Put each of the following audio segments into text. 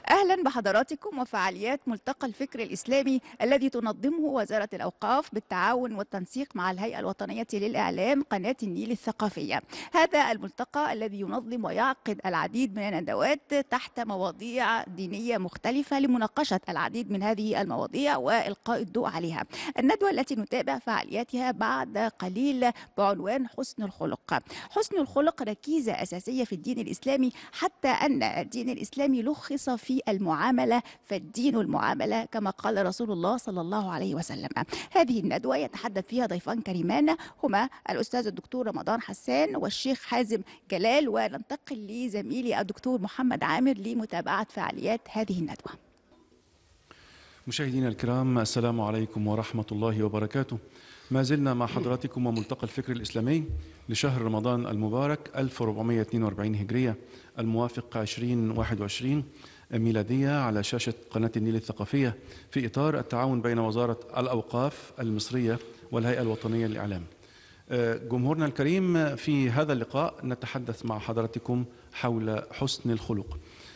أهلا بحضراتكم وفعاليات ملتقى الفكر الإسلامي الذي تنظمه وزارة الأوقاف بالتعاون والتنسيق مع الهيئة الوطنية للإعلام قناة النيل الثقافية. هذا الملتقى الذي ينظم ويعقد العديد من الندوات تحت مواضيع دينية مختلفة لمناقشة العديد من هذه المواضيع وإلقاء الضوء عليها. الندوة التي نتابع فعالياتها بعد قليل بعنوان حسن الخلق. حسن الخلق ركيزة أساسية في الدين الإسلامي، حتى أن الدين الإسلامي لخص في المعاملة، فالدين المعاملة كما قال رسول الله صلى الله عليه وسلم. هذه الندوة يتحدث فيها ضيفان كريمان هما الأستاذ الدكتور رمضان حسان والشيخ حازم جلال، وننتقل لزميلي الدكتور محمد عامر لمتابعة فعاليات هذه الندوة. مشاهدينا الكرام، السلام عليكم ورحمة الله وبركاته. ما زلنا مع حضراتكم وملتقى الفكر الإسلامي لشهر رمضان المبارك 1442 هجرية الموافق 2021 ميلادية على شاشة قناة النيل الثقافية في إطار التعاون بين وزارة الأوقاف المصرية والهيئة الوطنية للإعلام. جمهورنا الكريم، في هذا اللقاء نتحدث مع حضراتكم حول حسن الخلق.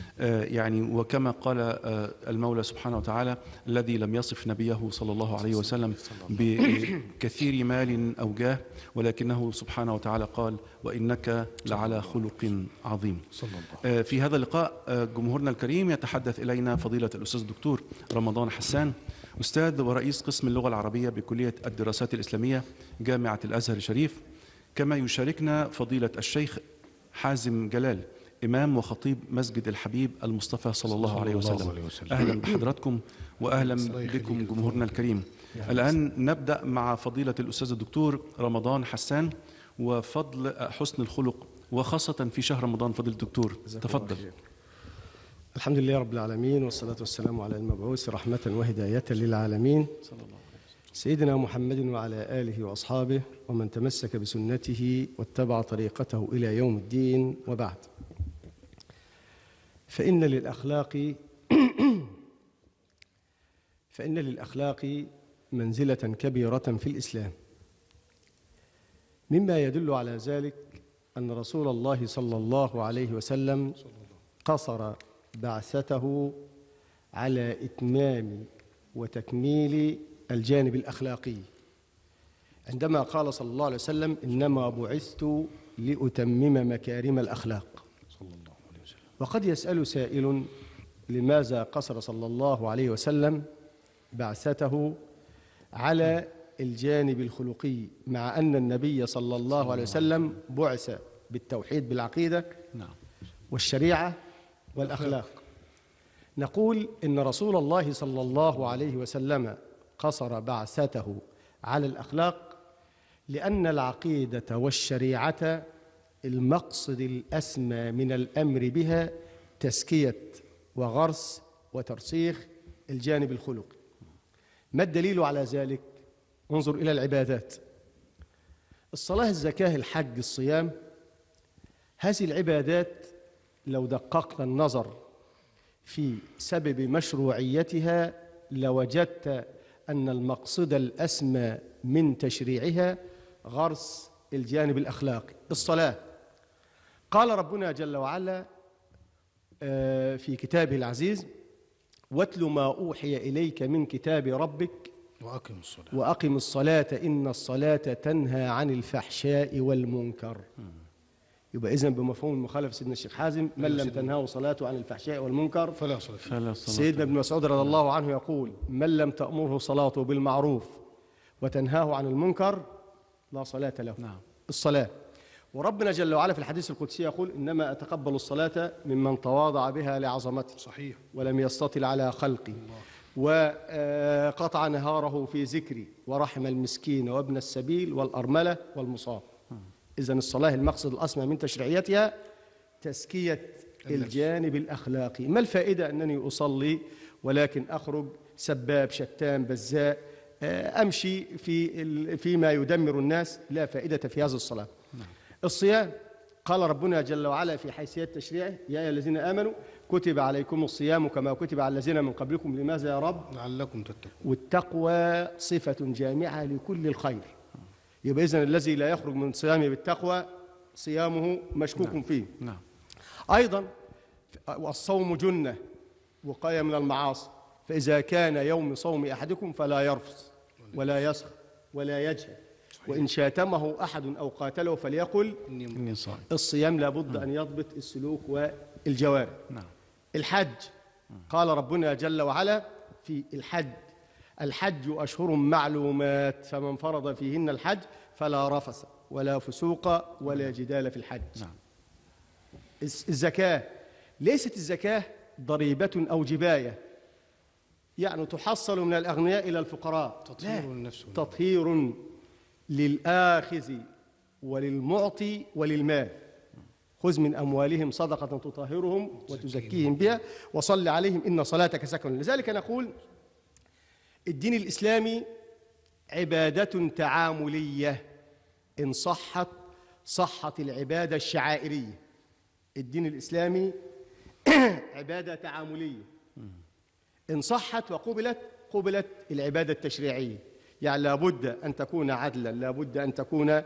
وكما قال المولى سبحانه وتعالى: الذي لم يصف نبيه صلى الله عليه وسلم بكثير مال أو جاه، ولكنه سبحانه وتعالى قال: وإنك لعلى خلق عظيم. في هذا اللقاء جمهورنا الكريم يتحدث إلينا فضيلة الأستاذ الدكتور رمضان حسان، أستاذ ورئيس قسم اللغة العربية بكلية الدراسات الإسلامية جامعة الأزهر الشريف. كما يشاركنا فضيلة الشيخ حازم جلال، إمام وخطيب مسجد الحبيب المصطفى صلى الله عليه وسلم. أهلا بحضراتكم وأهلا بكم جمهورنا الكريم. الآن نبدأ مع فضيلة الأستاذ الدكتور رمضان حسان وفضل حسن الخلق، وخاصة في شهر رمضان. فضيلة الدكتور تفضل. الحمد لله رب العالمين، والصلاة والسلام على المبعوث رحمة وهداية للعالمين سيدنا محمد وعلى آله وأصحابه ومن تمسك بسنته واتبع طريقته إلى يوم الدين، وبعد. فإن للأخلاق منزلة كبيرة في الإسلام. مما يدل على ذلك أن رسول الله صلى الله عليه وسلم قصر بعثته على إتمام وتكميل الجانب الأخلاقي، عندما قال صلى الله عليه وسلم: إنما بعثت لأتمم مكارم الأخلاق. وقد يسأل سائل: لماذا قصر صلى الله عليه وسلم بعثته على الجانب الخلقي، مع أن النبي صلى الله عليه وسلم بعث بالتوحيد بالعقيدة والشريعة والأخلاق؟ نقول إن رسول الله صلى الله عليه وسلم قصر بعثته على الأخلاق لأن العقيدة والشريعة المقصد الأسمى من الأمر بها تزكية وغرس وترسيخ الجانب الخلقي. ما الدليل على ذلك؟ انظر إلى العبادات: الصلاة، الزكاة، الحج، الصيام. هذه العبادات لو دققت النظر في سبب مشروعيتها لوجدت أن المقصد الأسمى من تشريعها غرس الجانب الأخلاقي. الصلاة، قال ربنا جل وعلا في كتابه العزيز: واتل ما أوحي إليك من كتاب ربك وأقم الصلاة إن الصلاة تنهى عن الفحشاء والمنكر. يبقى إذن بمفهوم المخالف سيدنا الشيخ حازم: من لم تنهاه صلاته عن الفحشاء والمنكر فلا صلاة. سيدنا ابن مسعود رضي الله عنه يقول: من لم تأمره صلاته بالمعروف وتنهاه عن المنكر لا صلاة له. الصلاة. وربنا جل وعلا في الحديث القدسي يقول: إنما أتقبل الصلاة ممن تواضع بها لعظمتي. صحيح. ولم يستطل على خلقي وقطع نهاره في ذكري ورحم المسكين وابن السبيل والأرملة والمصاب. إذن الصلاة المقصد الأسمى من تشريعيتها تزكية الجانب الأخلاقي. ما الفائدة أنني أصلي ولكن أخرج سباب شتام بزاء أمشي فيما يدمر الناس؟ لا فائدة في هذه الصلاة. الصيام، قال ربنا جل وعلا في حيثية تشريعه: يا أيها الذين آمنوا كتب عليكم الصيام كما كتب على الذين من قبلكم. لماذا يا رب؟ لعلكم تتقون. والتقوى صفة جامعة لكل الخير. يبقى إذن الذي لا يخرج من صيامه بالتقوى صيامه مشكوك فيه. أيضا الصوم جنة وقاية من المعاصي. فإذا كان يوم صوم أحدكم فلا يرفث ولا يسخر ولا يجهل، وإن شاتمه أحد أو قاتله فليقل إني صائم. الصيام لابد أن يضبط السلوك والجوارح. نعم. الحج قال ربنا جل وعلا في الحج أشهر معلومات، فمن فرض فيهن الحج فلا رفث ولا فسوق ولا جدال في الحج. نعم. الزكاة ليست الزكاة ضريبة أو جباية يعني تحصل من الأغنياء إلى الفقراء، تطهير النفس، تطهير للآخذ وللمعطي وللمال. خذ من أموالهم صدقة تطهرهم وتزكيهم بها وصل عليهم إن صلاتك سكن. لذلك نقول الدين الإسلامي عبادة تعاملية، إن صحت العبادة الشعائرية. الدين الإسلامي عبادة تعاملية، إن صحت قبلت العبادة التشريعية. يعني لابد أن تكون عدلا، لابد أن تكون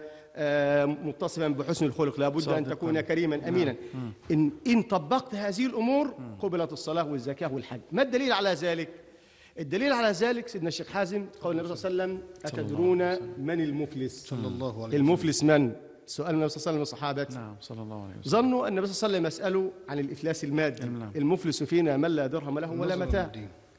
متصفا بحسن الخلق، لابد أن تكون كريما أمينا. إن طبقت هذه الأمور قبلت الصلاة والزكاة والحج. ما الدليل على ذلك؟ الدليل على ذلك سيدنا الشيخ حازم قول النبي صلى الله عليه وسلم: أتدرون من المفلس؟ صلى الله عليه وسلم. المفلس من؟ سؤال النبي صلى الله عليه وسلم الصحابة. نعم صلى الله عليه وسلم. ظنوا أن النبي صلى الله عليه وسلم يسأله عن الإفلاس المادي. المفلس فينا من لا درهم له ولا متاع.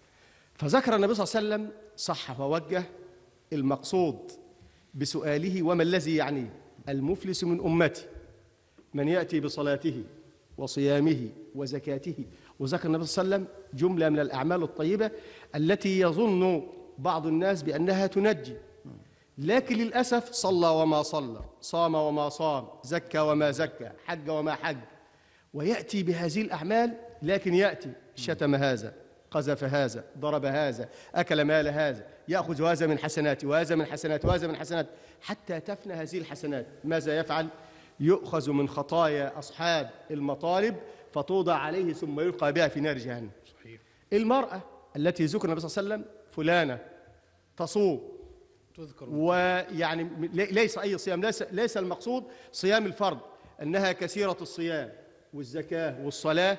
فذكر النبي صلى الله عليه وسلم صح ووجه المقصود بسؤاله وما الذي يعنيه. المفلس من أمتي من يأتي بصلاته وصيامه وزكاته. وذكر النبي صلى الله عليه وسلم جملة من الأعمال الطيبة التي يظن بعض الناس بأنها تنجي، لكن للأسف صلى وما صلى، صام وما صام، زكى وما زكى، حج وما حج، ويأتي بهذه الأعمال، لكن يأتي شتم هذا، قذف هذا، ضرب هذا، أكل مال هذا، يأخذ هذا من حسناته وهذا من حسناته وهذا من حسناته، حتى تفنى هذه الحسنات. ماذا يفعل؟ يؤخذ من خطايا أصحاب المطالب فتوضع عليه ثم يلقى بها في نار جهنم. صحيح. المرأة التي ذكر النبي صلى الله عليه وسلم فلانة تصوم، تذكر، ويعني ليس أي صيام، ليس المقصود صيام الفرض، أنها كثيرة الصيام والزكاة والصلاة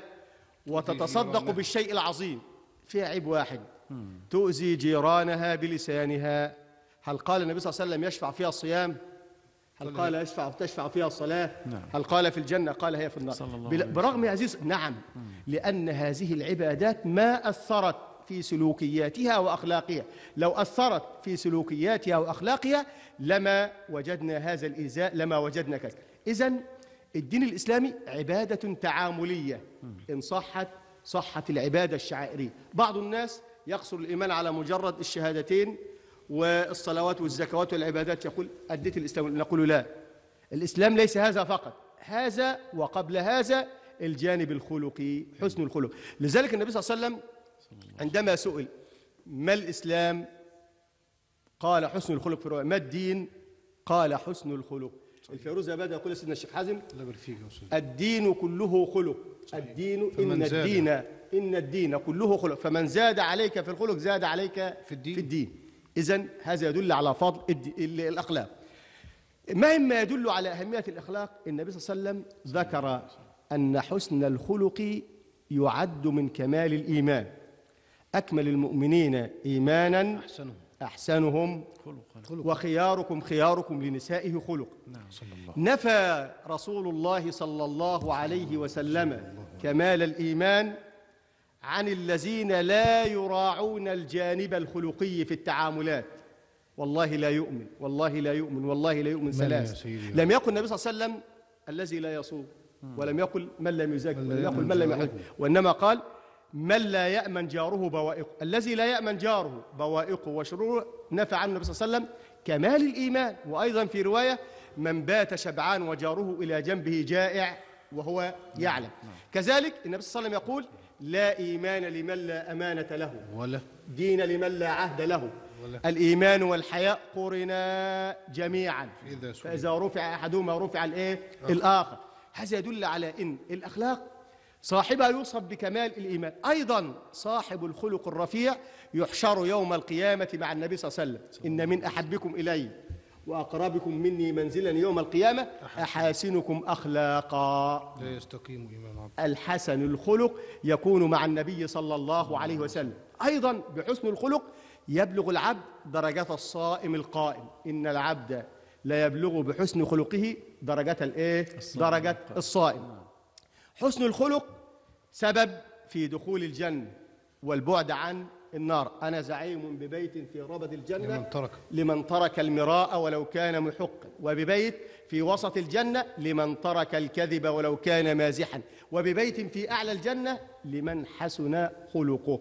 وتتصدق بالشيء العظيم. فيها عيب واحد: تؤذي جيرانها بلسانها. هل قال النبي صلى الله عليه وسلم يشفع فيها الصيام؟ هل قال تشفع فيها الصلاة؟ هل قال في الجنة؟ قال هي في النار. برغم هذه نعم، لأن هذه العبادات ما أثرت في سلوكياتها وأخلاقها. لو أثرت في سلوكياتها وأخلاقها لما وجدنا هذا الإيذاء، لما وجدنا كذا. إذن الدين الإسلامي عبادة تعاملية، إن صحت العبادة الشعائرية. بعض الناس يقصر الإيمان على مجرد الشهادتين والصلوات والزكوات والعبادات، يقول أديت الإسلام. نقول لا، الإسلام ليس هذا فقط، هذا وقبل هذا الجانب الخلقي، حسن الخلق. لذلك النبي صلى الله عليه وسلم عندما سئل ما الإسلام قال حسن الخلق. في رواية ما الدين قال حسن الخلق. الفيروز بدأ يقول سيدنا الشيخ حازم: الدين كله خلق. الدين إن الدين كله خلق، فمن زاد عليك في الخلق زاد عليك في الدين. إذن هذا يدل على فضل الأخلاق. مما يدل على أهمية الأخلاق، النبي صلى الله عليه وسلم ذكر أن حسن الخلق يعد من كمال الإيمان. أكمل المؤمنين إيمانا أحسنهم وخياركم خياركم لنسائه خلق. نفى رسول الله صلى الله عليه وسلم كمال الإيمان عن الذين لا يراعون الجانب الخلقي في التعاملات. والله لا يؤمن، والله لا يؤمن، والله لا يؤمن ثلاث. لم يقل النبي صلى الله عليه وسلم الذي لا يصوم، ولم يقل من لم يزكي، ولم يقل من لم يحج، وإنما قال من لا يأمن جاره بوائقه. الذي لا يأمن جاره بوائقه وشروره نفى عنه النبي صلى الله عليه وسلم كمال الإيمان. وأيضا في رواية من بات شبعان وجاره إلى جنبه جائع وهو يعلم. كذلك النبي صلى الله عليه وسلم يقول لا إيمان لمن لا أمانة له، ولا دين لمن لا عهد له. الإيمان والحياء قرنا جميعا، فإذا رفع أحدهما رفع الآخر. هذا يدل على أن الأخلاق صاحبها يوصف بكمال الإيمان. أيضا صاحب الخلق الرفيع يحشر يوم القيامة مع النبي صلى الله عليه وسلم: إن من أحبكم إلي وأقربكم مني منزلا يوم القيامة أحاسنكم أخلاقا. لا يستقيم إيمان عبد. الحسن الخلق يكون مع النبي صلى الله عليه وسلم. أيضا بحسن الخلق يبلغ العبد درجة الصائم القائم. إن العبد لا يبلغ بحسن خلقه درجة درجة الصائم. حسن الخلق سبب في دخول الجنة والبعد عن النار. أنا زعيم ببيت في ربد الجنة لمن ترك المراء ولو كان محقا، وببيت في وسط الجنة لمن ترك الكذب ولو كان مازحا، وببيت في أعلى الجنة لمن حسن خلقه.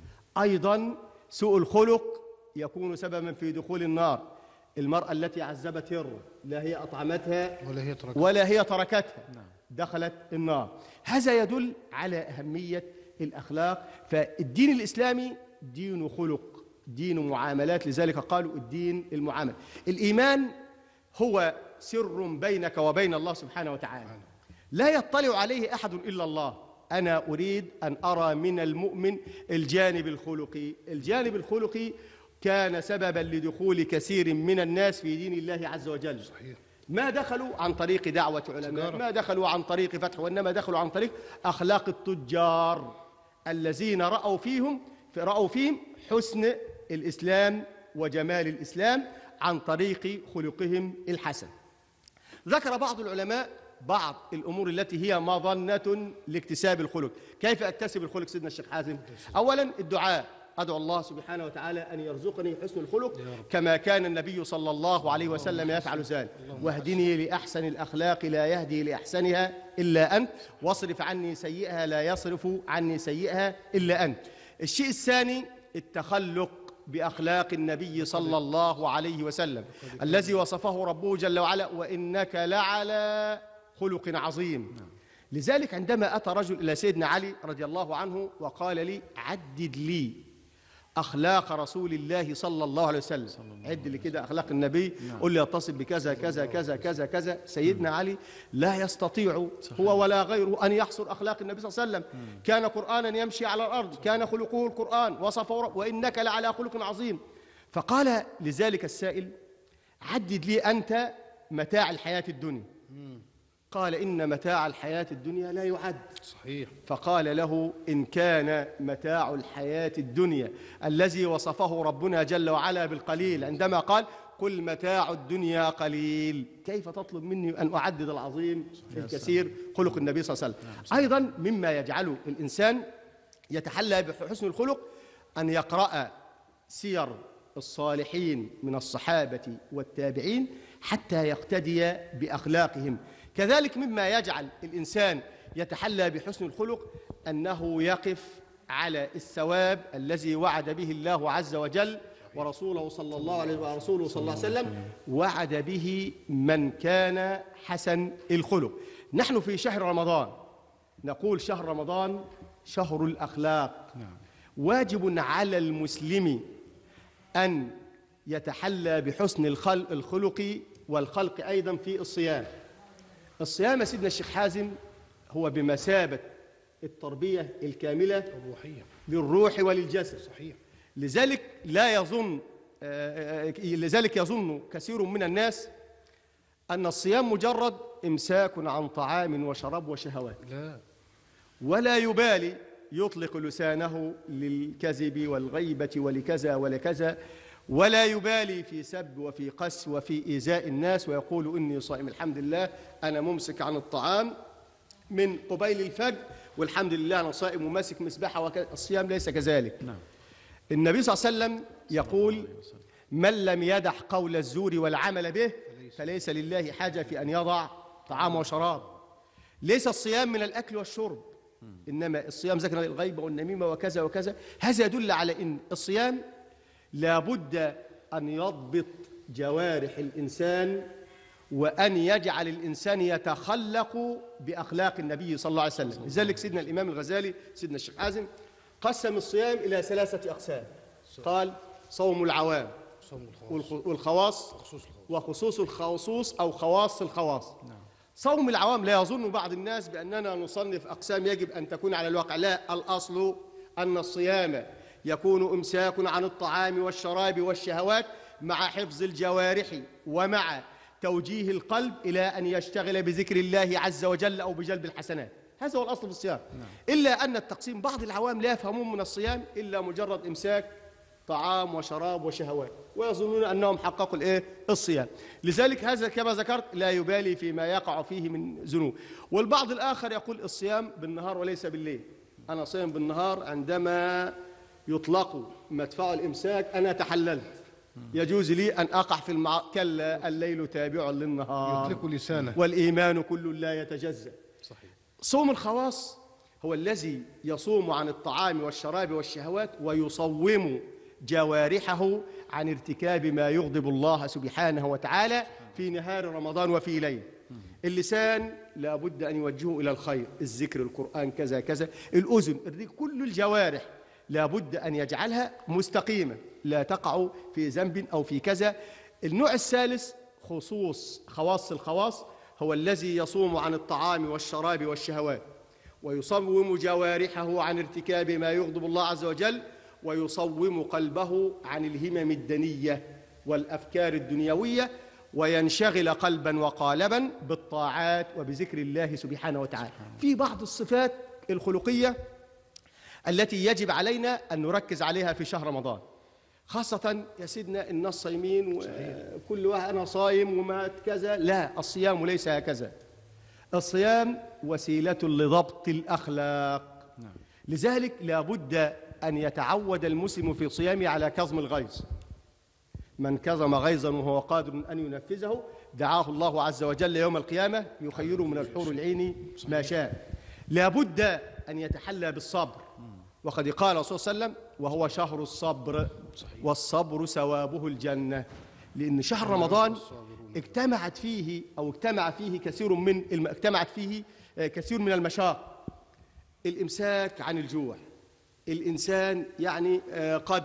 أيضا سوء الخلق يكون سببا في دخول النار. المرأة التي عذبت هرة لا هي أطعمتها ولا هي تركتها دخلت النار. هذا يدل على أهمية الأخلاق. فالدين الإسلامي دين خلق، دين معاملات، لذلك قالوا الدين المعامل. الإيمان هو سر بينك وبين الله سبحانه وتعالى لا يطلع عليه أحد إلا الله. أنا أريد أن أرى من المؤمن الجانب الخلقي. الجانب الخلقي كان سببا لدخول كثير من الناس في دين الله عز وجل. صحيح. ما دخلوا عن طريق دعوة علماء، ما دخلوا عن طريق فتح، وإنما دخلوا عن طريق أخلاق التجار الذين رأوا فيهم حسن الإسلام وجمال الإسلام عن طريق خلقهم الحسن. ذكر بعض العلماء بعض الأمور التي هي مظنة لاكتساب الخلق. كيف أكتسب الخلق سيدنا الشيخ حازم؟ أولا الدعاء. أدعو الله سبحانه وتعالى أن يرزقني حسن الخلق كما كان النبي صلى الله عليه وسلم يفعل ذلك. واهدني لأحسن الأخلاق لا يهدي لأحسنها إلا أنت، واصرف عني سيئها لا يصرف عني سيئها إلا أنت. الشيء الثاني التخلق بأخلاق النبي صلى الله عليه وسلم الذي وصفه ربه جل وعلا وإنك لعلى خلق عظيم. لذلك عندما أتى رجل إلى سيدنا علي رضي الله عنه وقال لي عدد لي أخلاق رسول الله صلى الله عليه وسلم، عد لي كده أخلاق النبي، قل لي اتصف بكذا كذا كذا كذا كذا. سيدنا علي لا يستطيع هو ولا غيره أن يحصر أخلاق النبي صلى الله عليه وسلم. كان قرآنا يمشي على الأرض، كان خلقه القرآن، وصفه وإنك لعلى خلق عظيم. فقال لذلك السائل عدد لي أنت متاع الحياة الدنيا. قال إن متاع الحياة الدنيا لا يعد. صحيح. فقال له إن كان متاع الحياة الدنيا الذي وصفه ربنا جل وعلا بالقليل عندما قال قل متاع الدنيا قليل، كيف تطلب مني أن أعدد العظيم في الكثير خلق النبي صلى الله عليه وسلم. أيضا مما يجعل الإنسان يتحلى بحسن الخلق أن يقرأ سير الصالحين من الصحابة والتابعين حتى يقتدي بأخلاقهم. كذلك مما يجعل الإنسان يتحلى بحسن الخلق أنه يقف على الثواب الذي وعد به الله عز وجل ورسوله صلى الله عليه وسلم وعد به من كان حسن الخلق. نحن في شهر رمضان، نقول شهر رمضان شهر الأخلاق. واجب على المسلم أن يتحلى بحسن الخلق والخلق أيضا في الصيام. الصيام سيدنا الشيخ حازم هو بمثابة التربية الكاملة الروحية للروح وللجسد. صحيح. لذلك يظن كثير من الناس أن الصيام مجرد إمساك عن طعام وشراب وشهوات، لا، ولا يبالي يطلق لسانه للكذب والغيبة ولكذا ولكذا، ولا يبالي في سب وفي قس وفي إيذاء الناس، ويقول إني صائم الحمد لله أنا ممسك عن الطعام من قبيل الفجر والحمد لله أنا صائم وماسك مسبحة. الصيام ليس كذلك. النبي صلى الله عليه وسلم يقول من لم يدع قول الزور والعمل به فليس لله حاجة في أن يضع طعام وشراب. ليس الصيام من الأكل والشرب، إنما الصيام ذكر الغيبة والنميمة وكذا وكذا. هذا يدل على أن الصيام لابد أن يضبط جوارح الإنسان وأن يجعل الإنسان يتخلق بأخلاق النبي صلى الله عليه وسلم. لذلك سيدنا الإمام الغزالي سيدنا الشيخ حازم قسم الصيام إلى 3 أقسام. قال صوم العوام والخواص وخصوص الخصوص أو خواص الخواص. صوم العوام لا يظن بعض الناس بأننا نصنف أقسام يجب أن تكون على الواقع. لا، الأصل أن الصيام يكون إمساك عن الطعام والشراب والشهوات مع حفظ الجوارح ومع توجيه القلب إلى أن يشتغل بذكر الله عز وجل أو بجلب الحسنات. هذا هو الأصل في الصيام. إلا أن التقسيم بعض العوام لا يفهمون من الصيام إلا مجرد إمساك طعام وشراب وشهوات، ويظنون أنهم حققوا الصيام. لذلك هذا كما ذكرت لا يبالي فيما يقع فيه من ذنوب. والبعض الآخر يقول الصيام بالنهار وليس بالليل. أنا صيام بالنهار عندما يطلق مدفع الإمساك أنا تحللت، يجوز لي أن أقع في كلا الليل تابع للنهار يطلق لسانه والإيمان كل لا يتجزأ. صحيح. صوم الخواص هو الذي يصوم عن الطعام والشراب والشهوات ويصوم جوارحه عن ارتكاب ما يغضب الله سبحانه وتعالى في نهار رمضان وفي ليل. اللسان لا بد أن يوجهه إلى الخير، الذكر، القرآن، كذا كذا. الأذن، الرجل، كل الجوارح لا بد أن يجعلها مستقيمة لا تقع في ذنب أو في كذا. النوع الثالث خواص الخواص هو الذي يصوم عن الطعام والشراب والشهوات ويصوم جوارحه عن ارتكاب ما يغضب الله عز وجل ويصوم قلبه عن الهمم الدنية والأفكار الدنيوية وينشغل قلبا وقالبا بالطاعات وبذكر الله سبحانه وتعالى. في بعض الصفات الخلقية التي يجب علينا أن نركز عليها في شهر رمضان، خاصة يا سيدنا الناس صايمين وكل واحد أنا صايم وما كذا. لا، الصيام ليس هكذا. الصيام وسيلة لضبط الأخلاق. لذلك لا بد أن يتعود المسلم في صيامه على كظم الغيظ. من كظم غيظا وهو قادر أن ينفذه دعاه الله عز وجل يوم القيامة يخيره من الحور العين ما شاء. لا بد أن يتحلى بالصبر، وقد قال الرسول صلى الله عليه وسلم وهو شهر الصبر والصبر ثوابه الجنة. لأن شهر رمضان اجتمع فيه كثير من المشاق. الإمساك عن الجوع، الإنسان يعني قد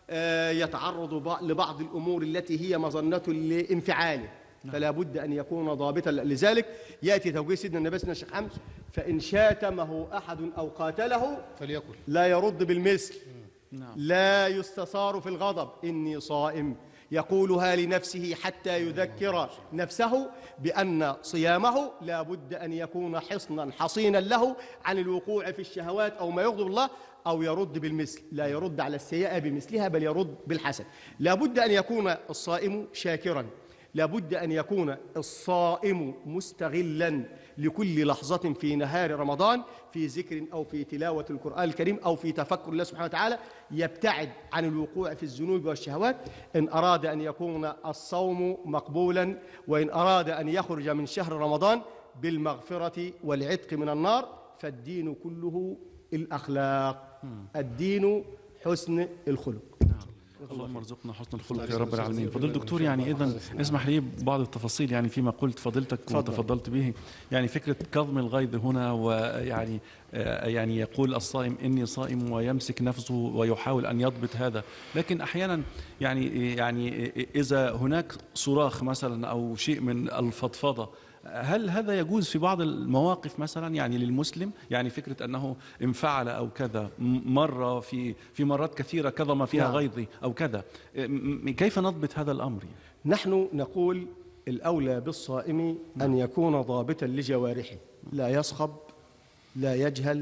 يتعرض لبعض الأمور التي هي مظنة لانفعاله، فلا بد أن يكون ضابطا. لذلك يأتي توجيه سيدنا النبي صلى الله عليه وسلم فإن شاتمه أحد أو قاتله فليأكل، لا يرد بالمثل، لا يستثار في الغضب، إني صائم، يقولها لنفسه حتى يذكر نفسه بأن صيامه لا بد أن يكون حصنا حصينا له عن الوقوع في الشهوات أو ما يغضب الله، أو يرد بالمثل، لا يرد على السيئة بمثلها بل يرد بالحسن. لا بد أن يكون الصائم شاكرا، لا بد أن يكون الصائم مستغلا لكل لحظة في نهار رمضان في ذكر أو في تلاوة القرآن الكريم أو في تفكر الله سبحانه وتعالى، يبتعد عن الوقوع في الذنوب والشهوات إن أراد أن يكون الصوم مقبولا، وإن أراد أن يخرج من شهر رمضان بالمغفرة والعتق من النار. فالدين كله الأخلاق، الدين حسن الخلق. اللهم ارزقنا حسن الخلق يا رب العالمين. فضيلة الدكتور، يعني إذن اسمح لي بعض التفاصيل يعني فيما قلت فضيلتك وتفضلت به، يعني فكرة كظم الغيظ هنا، ويعني يعني يقول الصائم إني صائم ويمسك نفسه ويحاول أن يضبط هذا، لكن أحيانا يعني إذا هناك صراخ مثلا أو شيء من الفضفضة، هل هذا يجوز في بعض المواقف مثلا يعني للمسلم؟ يعني فكرة أنه انفعل أو كذا مرة في مرات كثيرة كظم فيها غيظي أو كذا، كيف نضبط هذا الأمر؟ نحن نقول الأولى بالصائم أن يكون ضابطا لجوارحه، لا يصخب، لا يجهل،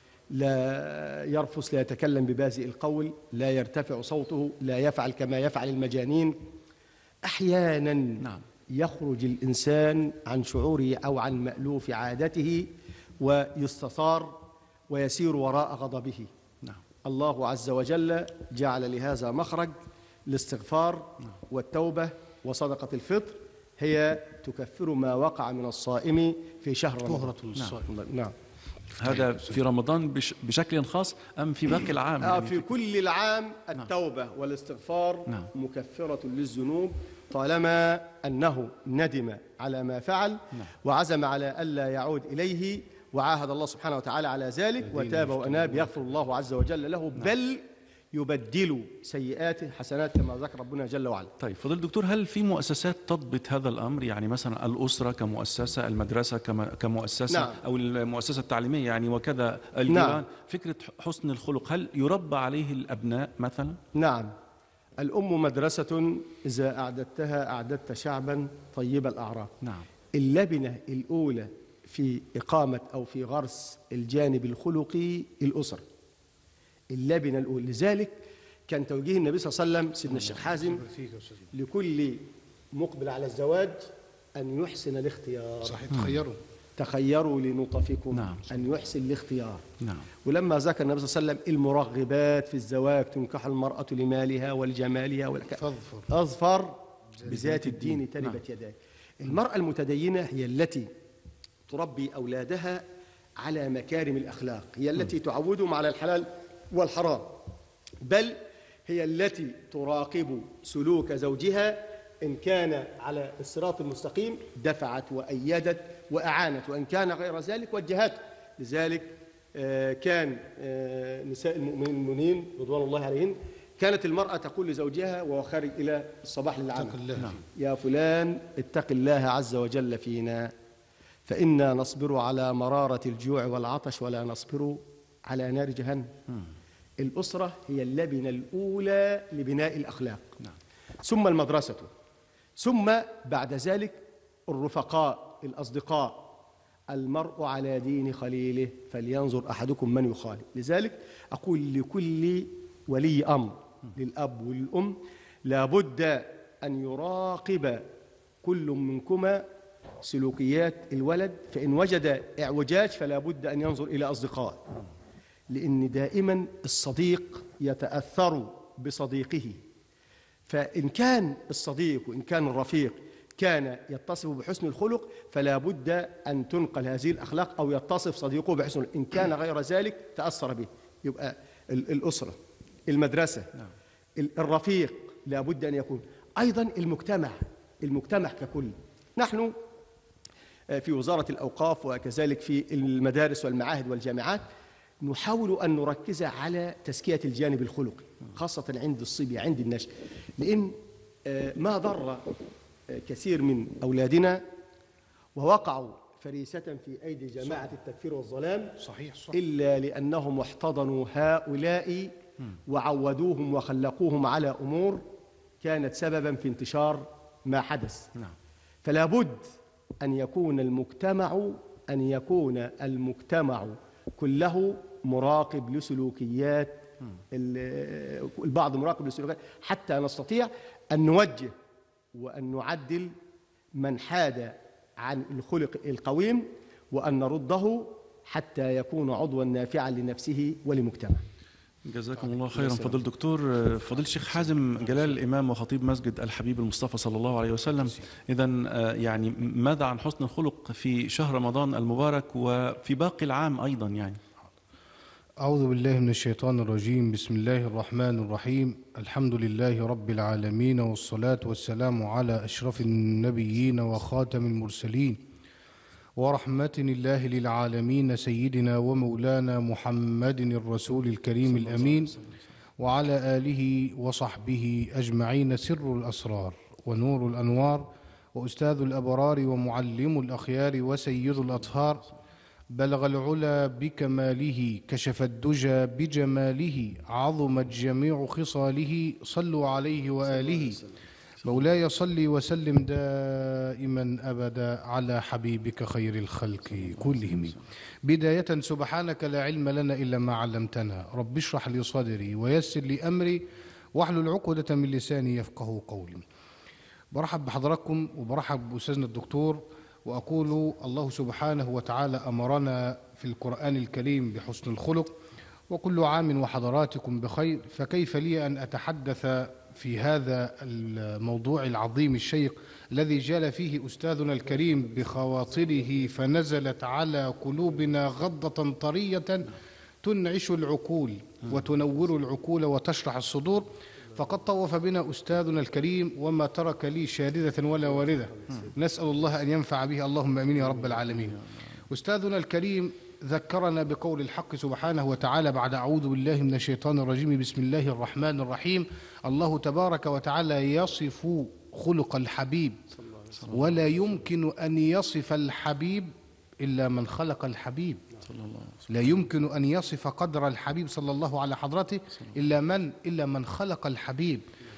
لا يرفس، لا يتكلم ببازئ القول، لا يرتفع صوته، لا يفعل كما يفعل المجانين. أحيانا يخرج الإنسان عن شعوره أو عن مألوف عادته ويستثار ويسير وراء غضبه. الله عز وجل جعل لهذا مخرج، الاستغفار والتوبة وصدقة الفطر هي تكفر ما وقع من الصائم في شهر رمضان. نعم. هذا في رمضان بشكل خاص أم في باقي العام؟ يعني في كل العام التوبة والاستغفار مكفرة للذنوب طالما أنه ندم على ما فعل وعزم على ألا يعود إليه وعاهد الله سبحانه وتعالى على ذلك وتاب وأناب، يغفر الله عز وجل له، بل يبدل سيئاته حسنات كما ذكر ربنا جل وعلا. طيب فضيلة الدكتور، هل في مؤسسات تضبط هذا الأمر؟ يعني مثلا الأسرة كمؤسسة، المدرسة كمؤسسة أو المؤسسة التعليمية يعني، وكذا الجيران. فكرة حسن الخلق هل يربى عليه الأبناء مثلا؟ نعم، الأم مدرسة إذا أعددتها أعددت شعبا طيب الأعراق. نعم. اللبنة الأولى في إقامة أو في غرس الجانب الخلقي الأسرة. اللبنة الأولى. لذلك كان توجيه النبي صلى الله عليه وسلم سيدنا الشيخ حازم لكل مقبل على الزواج أن يحسن الاختيار. صحيح. تخيروا لنطفكم. نعم. أن يحسن الاختيار. نعم. ولما ذكر النبي صلى الله عليه وسلم المرغبات في الزواج تنكح المرأة لمالها ولجمالها أظفر بذات الدين تربت يداك. المرأة المتدينة هي التي تربي أولادها على مكارم الأخلاق، هي التي تعودهم على الحلال والحرام، بل هي التي تراقب سلوك زوجها إن كان على الصراط المستقيم دفعت وأيدت وأعانت، وإن كان غير ذلك وجهته. لذلك كان نساء المؤمنين رضوان الله عليهن كانت المرأة تقول لزوجها وهو خارج إلى الصباح للعمل: يا فلان اتق الله عز وجل فينا، فإنا نصبر على مرارة الجوع والعطش ولا نصبر على نار جهنم. الأسرة هي اللبنة الأولى لبناء الأخلاق. ثم المدرسة، ثم بعد ذلك الرفقاء الأصدقاء. المرء على دين خليله فلينظر أحدكم من يخالف. لذلك أقول لكل ولي أمر للأب والأم لابد أن يراقب كل منكما سلوكيات الولد، فإن وجد اعوجاج فلا بد أن ينظر إلى أصدقائه، لأن دائما الصديق يتأثر بصديقه. فإن كان الصديق وإن كان الرفيق كان يتصف بحسن الخلق فلا بد أن تنقل هذه الأخلاق أو يتصف صديقه بحسن الخلق. إن كان غير ذلك تأثر به. يبقى الأسرة، المدرسة، الرفيق لا بد أن يكون. أيضا المجتمع ككل. نحن في وزارة الأوقاف وكذلك في المدارس والمعاهد والجامعات نحاول أن نركز على تزكية الجانب الخلقي، خاصة عند الصبية عند النشء، لأن ما ضر كثير من أولادنا ووقعوا فريسة في أيدي جماعة التكفير والظلام صحيح. إلا لأنهم احتضنوا هؤلاء وعودوهم وخلقوهم على أمور كانت سببا في انتشار ما حدث. فلا بد أن يكون المجتمع كله مراقب لسلوكيات البعض مراقب لسلوكيات، حتى نستطيع أن نوجه وأن نعدل من حاد عن الخلق القويم، وأن نرده حتى يكون عضوا نافعا لنفسه ولمجتمعه. جزاكم الله خيرا فضيلة الدكتور. فضيلة الشيخ حازم جلال الإمام وخطيب مسجد الحبيب المصطفى صلى الله عليه وسلم، إذن يعني ماذا عن حسن الخلق في شهر رمضان المبارك وفي باقي العام أيضا؟ يعني أعوذ بالله من الشيطان الرجيم. بسم الله الرحمن الرحيم. الحمد لله رب العالمين، والصلاة والسلام على أشرف النبيين وخاتم المرسلين ورحمة الله للعالمين سيدنا ومولانا محمد الرسول الكريم الأمين، وعلى آله وصحبه أجمعين، سر الأسرار ونور الأنوار وأستاذ الأبرار ومعلم الأخيار وسيد الأطهار، بلغ العلا بكماله كشف الدجى بجماله، عظمت جميع خصاله، صلوا عليه وآله. مولاي صل وسلم دائما أبدا على حبيبك خير الخلق كلهم. بداية سبحانك لا علم لنا إلا ما علمتنا، رب اشرح لي صدري ويسر لي أمري واحلل عقدة من لساني يفقه قولي. برحب بحضراتكم وبرحب بأستاذنا الدكتور، وأقول الله سبحانه وتعالى أمرنا في القرآن الكريم بحسن الخلق، وكل عام وحضراتكم بخير. فكيف لي أن أتحدث في هذا الموضوع العظيم الشيق الذي جال فيه أستاذنا الكريم بخواطره فنزلت على قلوبنا غضة طرية تنعش العقول وتنور العقول وتشرح الصدور. فقد طوف بنا أستاذنا الكريم وما ترك لي شاردة ولا واردة، نسأل الله أن ينفع به، اللهم آمين يا رب العالمين. أستاذنا الكريم ذكرنا بقول الحق سبحانه وتعالى بعد أعوذ بالله من الشيطان الرجيم بسم الله الرحمن الرحيم. الله تبارك وتعالى يصف خلق الحبيب، ولا يمكن أن يصف الحبيب إلا من خلق الحبيب، لا يمكن أن يصف قدر الحبيب صلى الله على حضرته إلا من خلق الحبيب.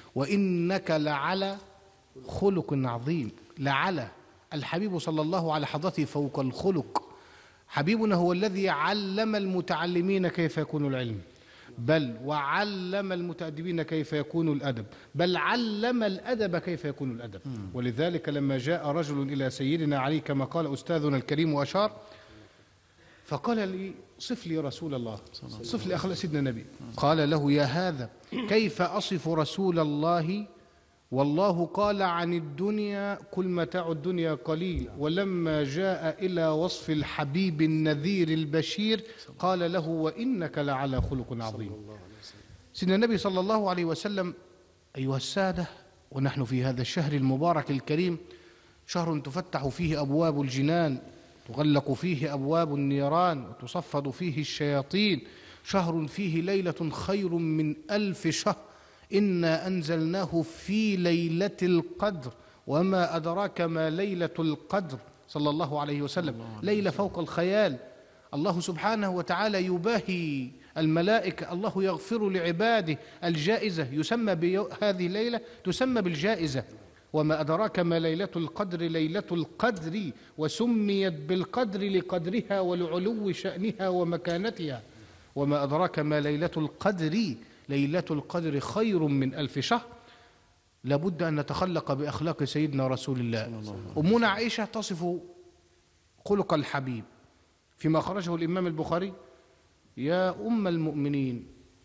وإنك لعلى خلق عظيم. لعلى الحبيب صلى الله على حضرته فوق الخلق. حبيبنا هو الذي علم المتعلمين كيف يكون العلم، بل وعلم المتأدبين كيف يكون الأدب، بل علم الأدب كيف يكون الأدب. ولذلك لما جاء رجل إلى سيدنا علي كما قال أستاذنا الكريم وأشار، فقال لي صف لي رسول الله، صف لي أخلاق سيدنا النبي. قال له يا هذا كيف أصف رسول الله والله قال عن الدنيا كل متاع الدنيا قليل، ولما جاء إلى وصف الحبيب النذير البشير قال له وإنك لعلى خلق عظيم. سيدنا النبي صلى الله عليه وسلم أيها السادة، ونحن في هذا الشهر المبارك الكريم، شهر تفتح فيه أبواب الجنان، تغلق فيه أبواب النيران، وتصفد فيه الشياطين، شهر فيه ليلة خير من 1000 شهر، إنا أنزلناه في ليلة القدر وما أدراك ما ليلة القدر صلى الله عليه وسلم، ليلة فوق الخيال. الله سبحانه وتعالى يباهي الملائكة، الله يغفر لعباده الجائزة، يسمى بهذه الليلة تسمى بالجائزة. وما أدراك ما ليلة القدر، ليلة القدر، وسميت بالقدر لقدرها ولعلو شأنها ومكانتها. وما أدراك ما ليلة القدر، ليلة القدر خير من 1000 شهر. لابد أن نتخلق بأخلاق سيدنا رسول الله. أمنا عائشة تصف خلق الحبيب فيما خرجه الإمام البخاري: يا أم المؤمنين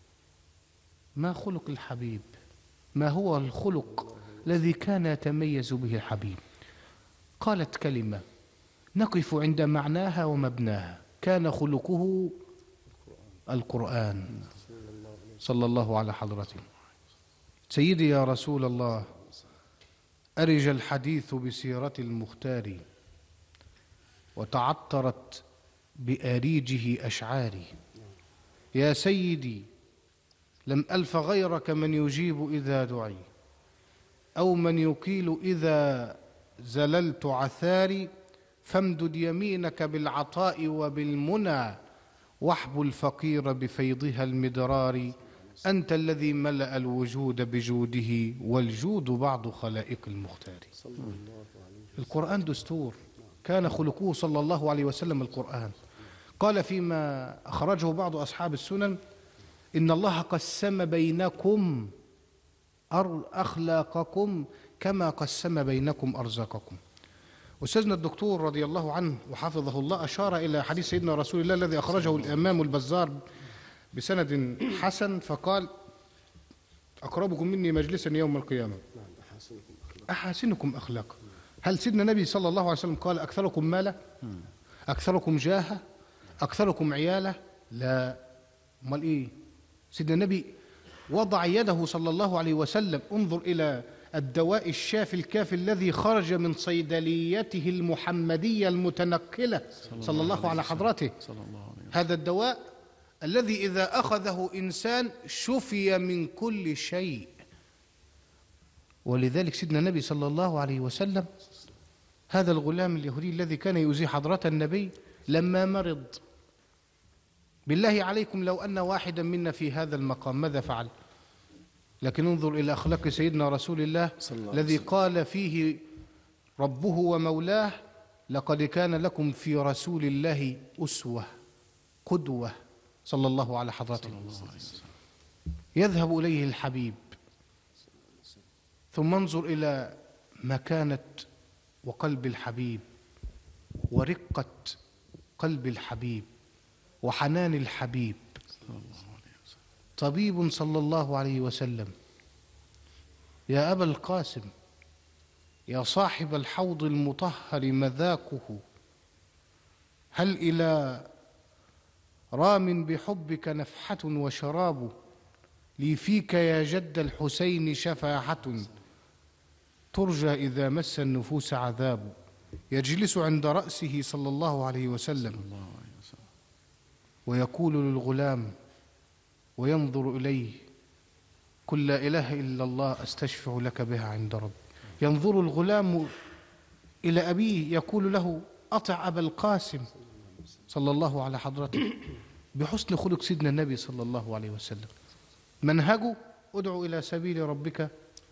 ما خلق الحبيب، ما هو الخلق الذي كان يتميز به الحبيب؟ قالت كلمة نقف عند معناها ومبناها: كان خلقه القرآن صلى الله على حضرته. سيدي يا رسول الله، أرج الحديث بسيرة المختار، وتعطرت بآريجه أشعاري. يا سيدي لم ألف غيرك من يجيب إذا دعي، أو من يقيل إذا زللت عثاري، فامدد يمينك بالعطاء وبالمنى، واحب الفقير بفيضها المدرار. أنت الذي ملأ الوجود بجوده، والجود بعض خلائق المختار. القرآن دستور، كان خلقه صلى الله عليه وسلم القرآن. قال فيما أخرجه بعض أصحاب السنن: إن الله قسم بينكم أخلاقكم كما قسم بينكم أرزاقكم. أستاذنا الدكتور رضي الله عنه وحفظه الله أشار إلى حديث سيدنا رسول الله الذي أخرجه الإمام البزار بسند حسن، فقال: أقربكم مني مجلسا يوم القيامة أحاسنكم أخلاقا. هل سيدنا النبي صلى الله عليه وسلم قال أكثركم مالا، أكثركم جاها، أكثركم عيالا؟ لا. امال إيه؟ سيدنا النبي وضع يده صلى الله عليه وسلم، انظر إلى الدواء الشافي الكافي الذي خرج من صيدليته المحمدية المتنقلة صلى الله على حضرته. هذا الدواء الذي إذا أخذه إنسان شفي من كل شيء. ولذلك سيدنا النبي صلى الله عليه وسلم، هذا الغلام اليهودي الذي كان يؤذي حضرة النبي لما مرض، بالله عليكم لو أن واحدا منا في هذا المقام ماذا فعل؟ لكن انظر إلى أخلاق سيدنا رسول الله الذي قال فيه ربه ومولاه: لقد كان لكم في رسول الله أسوة قدوة صلى الله على حضرته. يذهب إليه الحبيب، ثم انظر إلى مكانة وقلب الحبيب ورقة قلب الحبيب وحنان الحبيب. طبيب صلى الله عليه وسلم: يا أبا القاسم، يا صاحب الحوض المطهر مذاقه، هل إلى رام بحبك نفحة وشراب، لي فيك يا جد الحسين شفاعة، ترجى إذا مس النفوس عذاب. يجلس عند رأسه صلى الله عليه وسلم ويقول للغلام وينظر إليه: قل لا إله إلا الله أستشفع لك بها عند رب. ينظر الغلام إلى أبيه يقول له: أطع أبا القاسم صلى الله على حضرته. بحسن خلق سيدنا النبي صلى الله عليه وسلم، منهجه: ادعو إلى سبيل ربك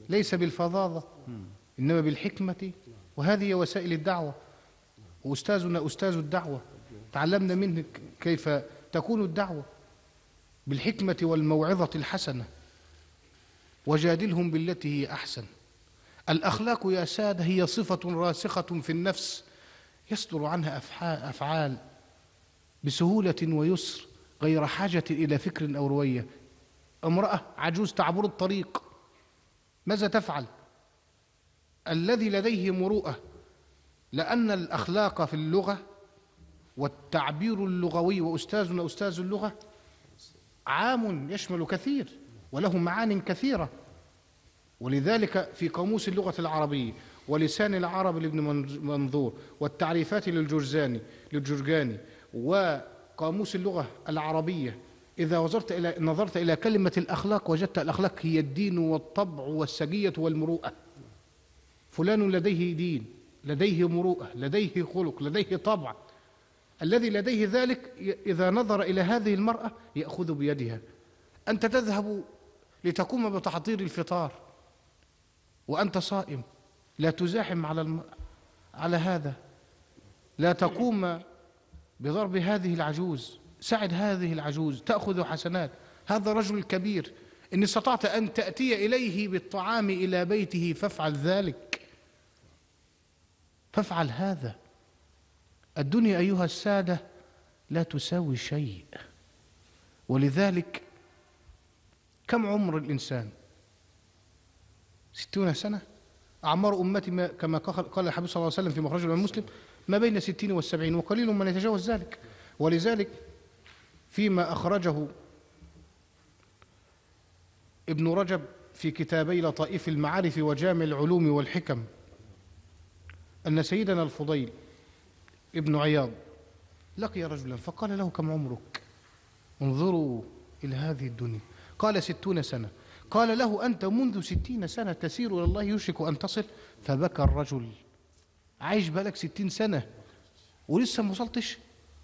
ليس بالفظاظة إنما بالحكمة، وهذه وسائل الدعوة. وأستاذنا أستاذ الدعوة، تعلمنا منه كيف تكون الدعوة بالحكمة والموعظة الحسنة، وجادلهم بالتي هي أحسن. الأخلاق يا سادة هي صفة راسخة في النفس يصدر عنها أفعال بسهولة ويسر غير حاجة إلى فكر أو روية. امرأة عجوز تعبر الطريق، ماذا تفعل؟ الذي لديه مروءة، لأن الأخلاق في اللغة والتعبير اللغوي، وأستاذنا أستاذ اللغة عام يشمل كثير وله معان كثيرة. ولذلك في قاموس اللغة العربية ولسان العرب لابن منظور والتعريفات للجرجاني وقاموس اللغة العربية، إذا نظرت إلى كلمة الأخلاق وجدت الأخلاق هي الدين والطبع والسجية والمروءة. فلان لديه دين، لديه مروءة، لديه خلق، لديه طبع. الذي لديه ذلك إذا نظر إلى هذه المرأة يأخذ بيدها. أنت تذهب لتقوم بتحضير الفطار وأنت صائم، لا تزاحم على هذا، لا تقوم بضرب هذه العجوز، ساعد هذه العجوز تأخذ حسنات. هذا رجل كبير، إن استطعت أن تأتي إليه بالطعام إلى بيته فافعل ذلك، فافعل هذا. الدنيا أيها السادة لا تساوي شيء. ولذلك كم عمر الإنسان؟ 60 سنة. أعمار أمتي كما قال الحبيب صلى الله عليه وسلم في مخرج الإمام مسلم ما بين 60 و70، وقليل من يتجاوز ذلك. ولذلك فيما أخرجه ابن رجب في كتابي لطائف المعارف وجامع العلوم والحكم أن سيدنا الفضيل ابن عياض لقي رجلا فقال له: كم عمرك؟ انظروا إلى هذه الدنيا. قال: 60 سنة. قال له: أنت منذ 60 سنة تسير إلى الله يوشك أن تصل؟ فبكى الرجل. عايش بالك 60 سنة ولسه ما وصلتش؟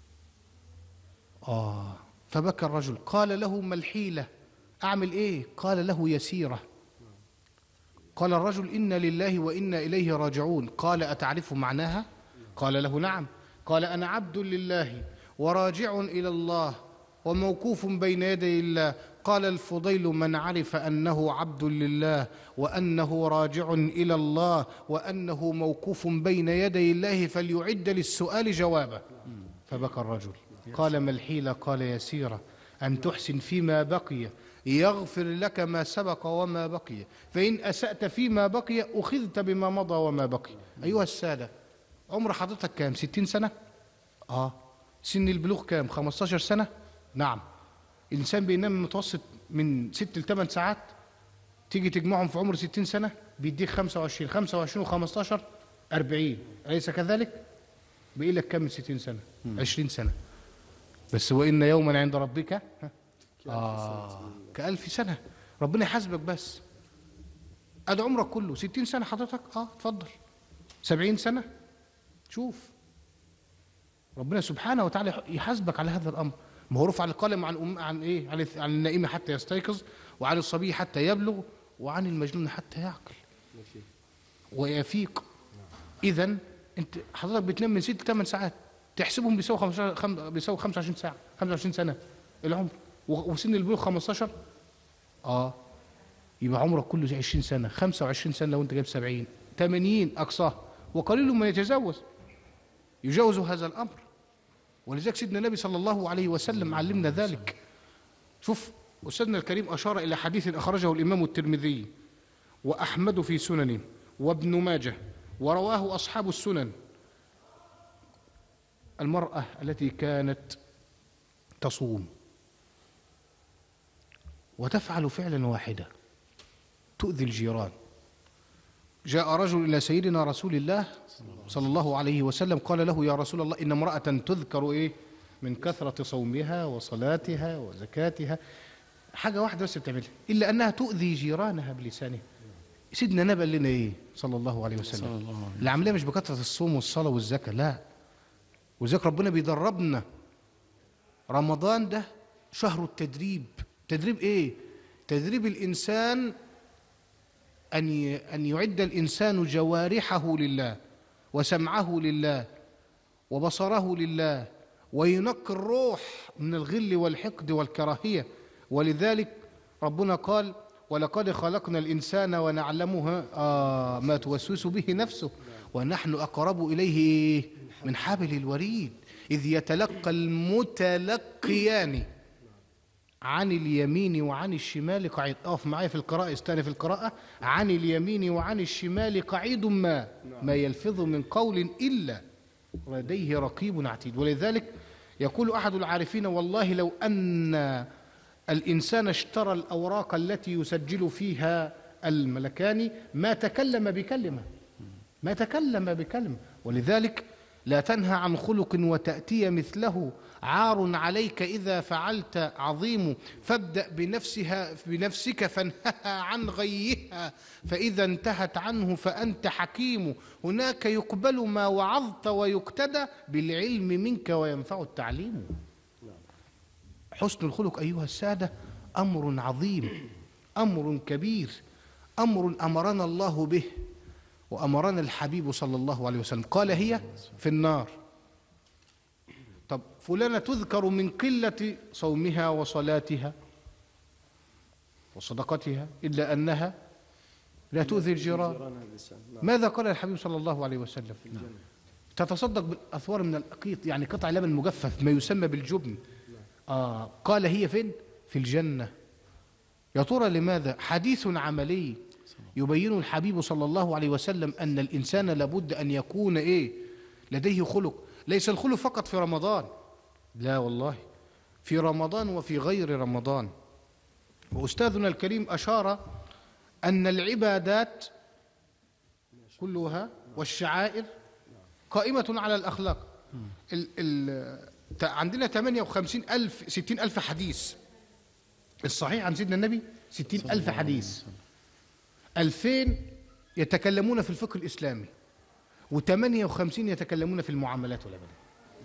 فبكى الرجل. قال له: ما الحيلة؟ أعمل إيه؟ قال له: يسيرة. قال الرجل: إنا لله وإنا إليه راجعون. قال: أتعرف معناها؟ قال له: نعم. قال: أنا عبد لله وراجع إلى الله وموقوف بين يدي الله. قال الفضيل: من عرف أنه عبد لله وأنه راجع إلى الله وأنه موقوف بين يدي الله فليعد للسؤال جوابه. فبكى الرجل. قال: ما الحيلة؟ قال: يسيرة، أن تحسن فيما بقي يغفر لك ما سبق وما بقي، فإن أسأت فيما بقي أخذت بما مضى وما بقي. أيها السادة، عمر حضرتك كام؟ 60 سنة؟ سن البلوغ كام؟ 15 سنة؟ نعم. الإنسان بينام متوسط من 6 ل 8 ساعات، تيجي تجمعهم في عمر 60 سنة بيديك 25 و15 40، أليس كذلك؟ بيقول لك كم من 60 سنة؟ 20 سنة بس. وإن يوما عند ربك كألف سنة. ربنا يحاسبك بس. أدي عمرك كله 60 سنة حضرتك؟ اتفضل. 70 سنة؟ شوف ربنا سبحانه وتعالى يحاسبك على هذا الأمر. ما هو رفع القلم عن إيه؟ عن النائم حتى يستيقظ، وعن الصبي حتى يبلغ، وعن المجنون حتى يعقل ويفيق. إذن أنت حضرتك بتنام من 6 ل 8 ساعات، تحسبهم بيساوي 25 ساعة، 25 سنة العمر، وسن البلوغ 15. يبقى عمرك كله 20 سنة، 25 سنة لو أنت جايب 70، 80 أقصاه، وقليل من يجاوز هذا الأمر. ولذلك سيدنا النبي صلى الله عليه وسلم علمنا ذلك. شوف أستاذنا الكريم أشار إلى حديث أخرجه الإمام الترمذي وأحمد في سننه وابن ماجه ورواه أصحاب السنن. المرأة التي كانت تصوم وتفعل فعلا واحدا تؤذي الجيران. جاء رجل إلى سيدنا رسول الله صلى الله عليه وسلم قال له: يا رسول الله، إن امرأة تذكر من كثرة صومها وصلاتها وزكاتها، حاجة واحدة بس بتعملها إلا أنها تؤذي جيرانها بلسانها. سيدنا النبي قال لنا صلى الله عليه وسلم؟ العملية مش بكثرة الصوم والصلاة والزكاة، لا. وذلك ربنا بيدربنا. رمضان ده شهر التدريب. تدريب إيه؟ تدريب الإنسان أن يعد الإنسان جوارحه لله وسمعه لله وبصره لله، وينقي الروح من الغل والحقد والكراهية. ولذلك ربنا قال: ولقد خلقنا الإنسان ونعلمها ما توسوس به نفسه ونحن أقرب إليه من حبل الوريد إذ يتلقى المتلقيان عن اليمين وعن الشمال قعيد. أقف معايا في القراءة، استنى في القراءة. عن اليمين وعن الشمال قعيد ما يلفظ من قول إلا لديه رقيب عتيد. ولذلك يقول أحد العارفين: والله لو أن الإنسان اشترى الأوراق التي يسجل فيها الملكان ما تكلم بكلمة، ما تكلم بكلمة. ولذلك لا تنهى عن خلق وتأتي مثله، عار عليك إذا فعلت عظيم، فابدأ بنفسك فانهها عن غيها، فإذا انتهت عنه فأنت حكيم. هناك يقبل ما وعظت ويقتدى بالعلم منك وينفع التعليم. حسن الخلق أيها السادة أمر عظيم، أمر كبير، أمر أمرنا الله به وأمرنا الحبيب صلى الله عليه وسلم. قال: هي في النار. طب فلانة تذكر من قلة صومها وصلاتها وصدقتها إلا أنها لا تؤذي الجيران. ماذا قال الحبيب صلى الله عليه وسلم؟ تتصدق بالأثوار من الأقيط، يعني قطع لبن مجفف ما يسمى بالجبن. قال: هي فين؟ في الجنة. يا ترى لماذا؟ حديث عملي يبين الحبيب صلى الله عليه وسلم أن الإنسان لابد أن يكون لديه خلق. ليس الخلق فقط في رمضان، لا والله، في رمضان وفي غير رمضان. وأستاذنا الكريم أشار أن العبادات كلها والشعائر قائمة على الأخلاق. عندنا 58,000 60,000 حديث الصحيح عن سيدنا النبي، 60,000 حديث. 2000 يتكلمون في الفقه الإسلامي، و58 يتكلمون في المعاملات والعبادات.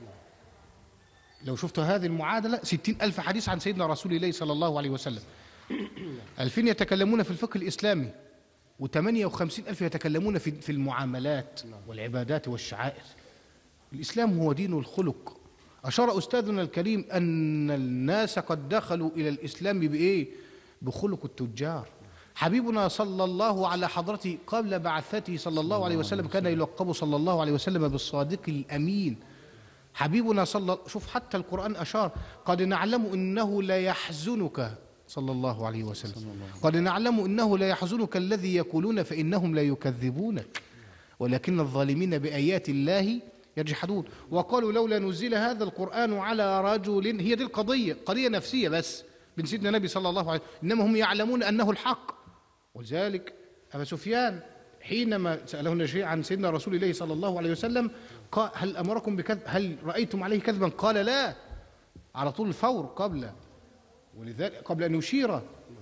لو شفتوا هذه المعادلة، 60,000 حديث عن سيدنا رسول الله صلى الله عليه وسلم، 2000 يتكلمون في الفقه الإسلامي، و58,000 يتكلمون في المعاملات والعبادات والشعائر. الإسلام هو دين الخلق. أشار أستاذنا الكريم أن الناس قد دخلوا إلى الإسلام بخلق التجار. حبيبنا صلى الله على حضرته قبل بعثته صلى الله عليه وسلم كان يلقب صلى الله عليه وسلم بالصادق الأمين. حبيبنا شوف حتى القرآن أشار: قد نعلم إنه لا يحزنك صلى الله عليه وسلم، قد نعلم إنه لا يحزنك الذي يقولون فإنهم لا يكذبونك ولكن الظالمين بآيات الله يجحدون. وقالوا لولا نزل هذا القرآن على رجل. هي دي القضية، قضية نفسية بس بين سيدنا النبي صلى الله عليه وسلم، إنما هم يعلمون أنه الحق. ولذلك أبا سفيان حينما سأله النجاشي عن سيدنا رسول الله صلى الله عليه وسلم قال: هل أمركم بكذب؟ هل رأيتم عليه كذبا؟ قال: لا، على طول الفور ولذلك قبل أن يشير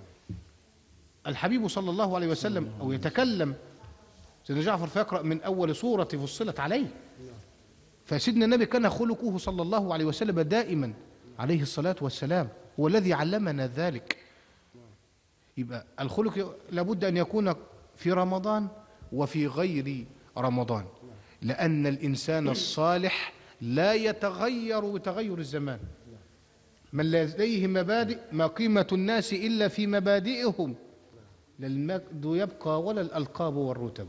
الحبيب صلى الله عليه وسلم أو يتكلم سيدنا جعفر فيقرأ من أول سورة فصلت عليه. فسيدنا النبي كان خلقه صلى الله عليه وسلم دائما عليه الصلاة والسلام هو الذي علمنا ذلك. يبقى الخلق لابد أن يكون في رمضان وفي غير رمضان، لأن الإنسان الصالح لا يتغير بتغير الزمان. من لديه مبادئ ما قيمة الناس إلا في مبادئهم، لا المجد يبقى ولا الألقاب والرتب.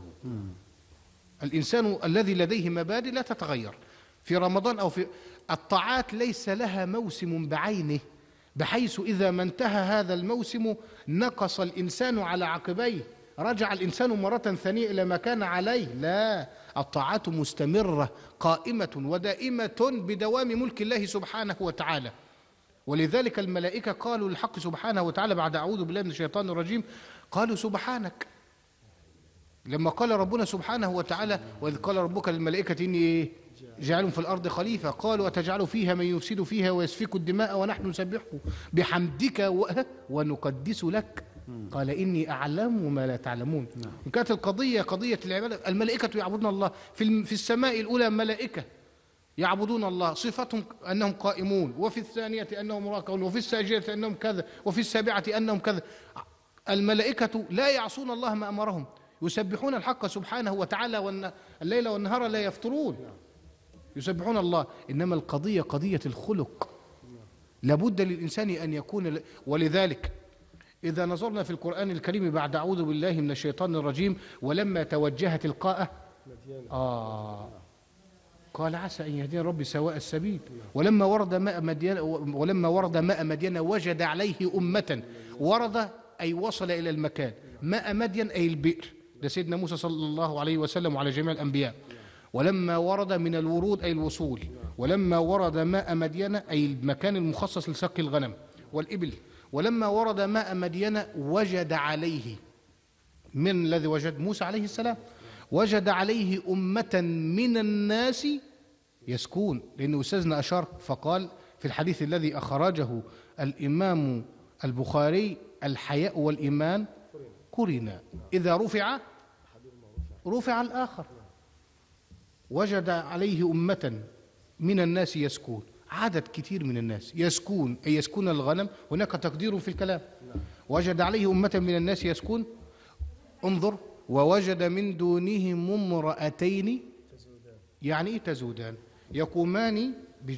الإنسان الذي لديه مبادئ لا تتغير. في رمضان أو في الطاعات ليس لها موسم بعينه، بحيث إذا ما انتهى هذا الموسم نقص الإنسان على عقبيه، رجع الإنسان مرة ثانية إلى ما كان عليه. لا، الطاعات مستمرة قائمة ودائمة بدوام ملك الله سبحانه وتعالى. ولذلك الملائكة قالوا للحق سبحانه وتعالى بعد أعوذ بالله من الشيطان الرجيم، قالوا سبحانك. لما قال ربنا سبحانه وتعالى: وإذ قال ربك للملائكة إني جعل في الأرض خليفة، قالوا أتجعل فيها من يفسد فيها ويسفك الدماء ونحن نسبح بحمدك ونقدس لك، قال إني أعلم ما لا تعلمون. وكانت القضية قضية العبادة. الملائكة يعبدون الله في السماء الأولى، ملائكة يعبدون الله، صفتهم أنهم قائمون، وفي الثانية أنهم راكعون، وفي الساجدة أنهم كذا، وفي السابعة أنهم كذا. الملائكة لا يعصون الله ما أمرهم يسبحون الحق سبحانه وتعالى الليل والنهار لا يفترون يسبحون الله. إنما القضية قضية الخلق، لابد للإنسان أن يكون. ولذلك إذا نظرنا في القرآن الكريم بعد أعوذ بالله من الشيطان الرجيم ولما توجه تلقاء قال عسى أن يهديني ربي سواء السبيل. ولما ورد ماء مدين وجد عليه أمة. ورد أي وصل إلى المكان. ماء مدين أي البئر، ده سيدنا موسى صلى الله عليه وسلم وعلى جميع الأنبياء. ولما ورد من الورود أي الوصول. ولما ورد ماء مدين أي المكان المخصص لسقي الغنم والإبل. ولما ورد ماء مدين وجد عليه، من الذي وجد؟ موسى عليه السلام. وجد عليه أمة من الناس يسكون، لأن أستاذنا أشار فقال في الحديث الذي أخرجه الإمام البخاري: الحياء والإيمان قرنا، إذا رفع الآخر. وجد عليه أمة من الناس يسكون، عدد كتير من الناس يسكون، أي يسكون الغنم، هناك تقدير في الكلام. وجد عليه أمة من الناس يسكون. انظر: ووجد من دونهم امرأتين. يعني إيه تزودان؟ يقومان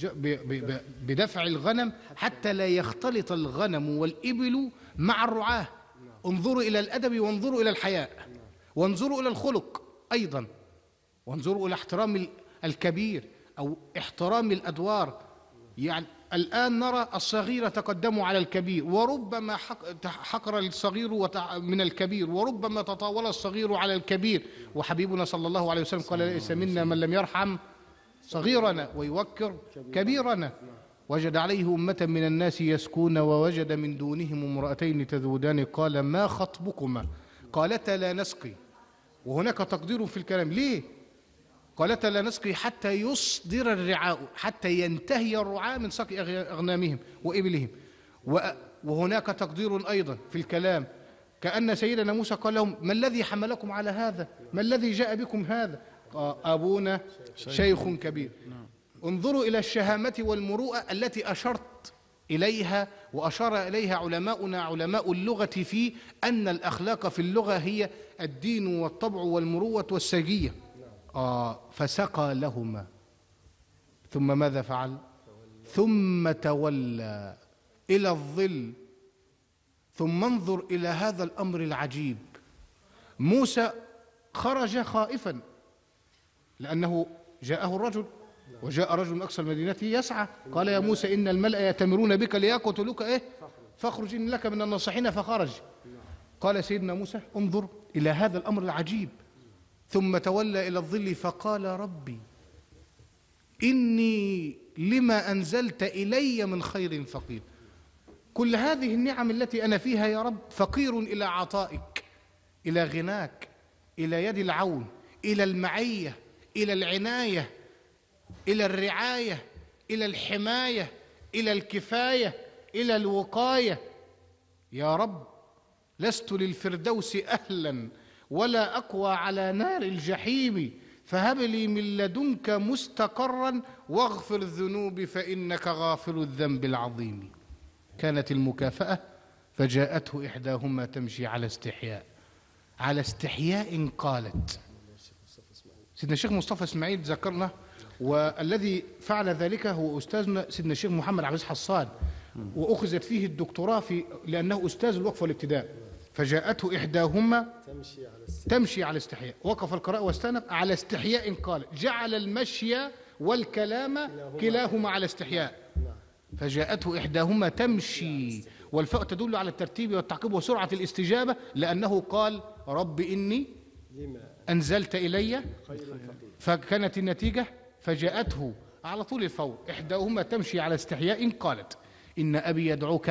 بدفع الغنم حتى لا يختلط الغنم والإبل مع الرعاة. انظروا إلى الأدب وانظروا إلى الحياء وانظروا إلى الخلق أيضا، وانظروا إلى احترام الكبير أو احترام الأدوار. يعني الآن نرى الصغير تقدم على الكبير، وربما حقر الصغير من الكبير، وربما تطاول الصغير على الكبير. وحبيبنا صلى الله عليه وسلم قال: ليس منا من لم يرحم صغيرنا ويوكر كبيرنا. وجد عليه أمة من الناس يسكون ووجد من دونهم امرأتين تذودان قال: ما خطبكما؟ قالتا: لا نسقي. وهناك تقدير في الكلام. ليه؟ قالتا: لا نسقي حتى يصدر الرعاء، حتى ينتهي الرعاء من سقي أغنامهم وإبلهم. وهناك تقدير أيضا في الكلام، كأن سيدنا موسى قال لهم: ما الذي حملكم على هذا؟ ما الذي جاء بكم هذا؟ أبونا شيخ كبير. انظروا إلى الشهامة والمروءة التي أشرت إليها وأشار إليها علماؤنا علماء اللغة، في أن الأخلاق في اللغة هي الدين والطبع والمروءة والسجية. فسقى لهما، ثم ماذا فعل؟ ثم تولى إلى الظل. ثم انظر إلى هذا الأمر العجيب: موسى خرج خائفا لأنه جاءه الرجل، وجاء رجل من أقصى المدينة يسعى، قال: يا موسى إن الملأ يأتمرون بك ليقتلوك فاخرج إن لك من الناصحين. فخرج. قال سيدنا موسى: انظر إلى هذا الأمر العجيب. ثم تولى إلى الظل فقال: ربي إني لما أنزلت إلي من خير فقير. كل هذه النعم التي أنا فيها يا رب فقير إلى عطائك، إلى غناك، إلى يد العون، إلى المعية، إلى العناية، إلى الرعاية، إلى الحماية، إلى الكفاية، إلى الوقاية. يا رب لست للفردوس أهلا ولا أقوى على نار الجحيم، فهب لي من لدنك مستقرا واغفر الذنوب فإنك غافر الذنب العظيم. كانت المكافأة: فجاءته إحداهما تمشي على استحياء قالت. سيدنا الشيخ مصطفى إسماعيل ذكرنا، والذي فعل ذلك هو أستاذنا سيدنا الشيخ محمد عبد حصان، وأخذت فيه الدكتوراه لأنه أستاذ الوقف والابتداء. فجاءته إحداهما تمشي على استحياء، وقف القراءة واستنق على استحياء قال، جعل المشي والكلام كلاهما على استحياء. فجاءته إحداهما تمشي، والفاء تدل على الترتيب والتعقيب وسرعة الاستجابة، لأنه قال: رب إني أنزلت إلي، فكانت النتيجة فجاءته على طول الفور. إحداهما تمشي على استحياء قالت: إن أبي يدعوك